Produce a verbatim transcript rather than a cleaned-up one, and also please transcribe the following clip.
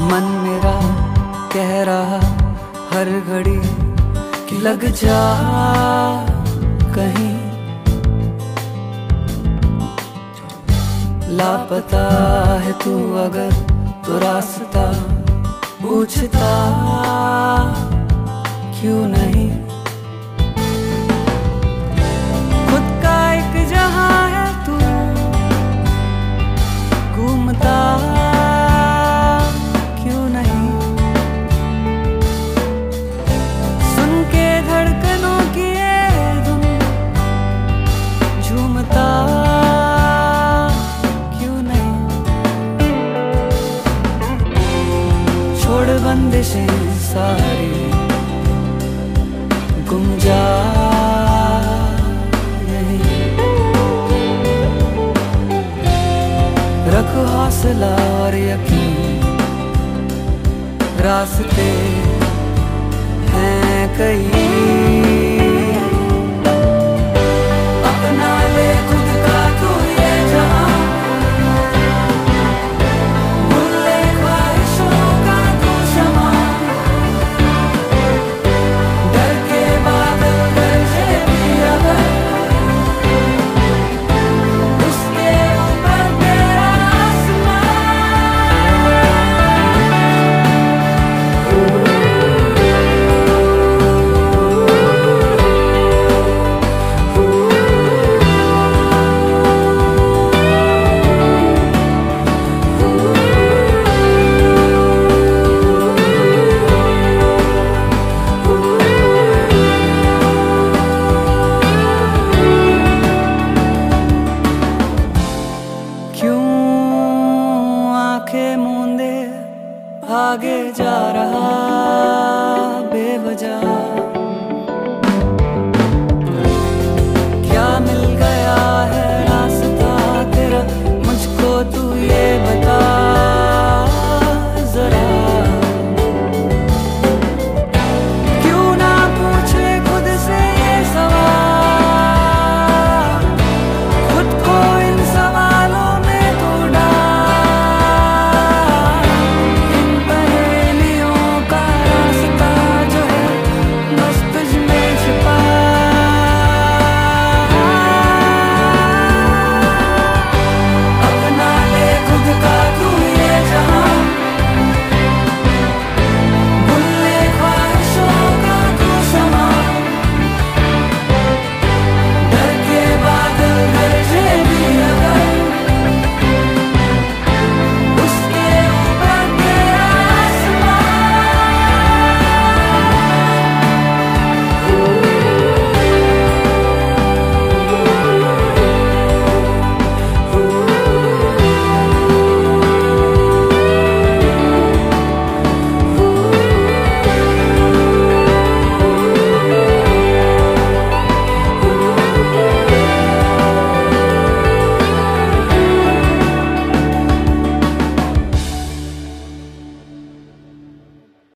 मन मेरा कह रहा हर घड़ी कि लग जा कहीं, लापता है तू अगर तो रास्ता पूछता क्यों नहीं। खुद का एक जहां है तू घूमता क्यों नहीं। सुन के धड़कनों की ये धुन झूमता क्यों नहीं। छोड़ बंदिशें सारी गुम जा यहीं, रख हौसला और यकीन, रास्ते हैं कई। अपना ले खुद का तू ये जहां, भूल ले ख्वाहिशों का तू शमा। डर के बादल गरजे भी अगर, उसके ऊपर तेरा आसमां। क्यों आंखें मूंदे आगे जा रहा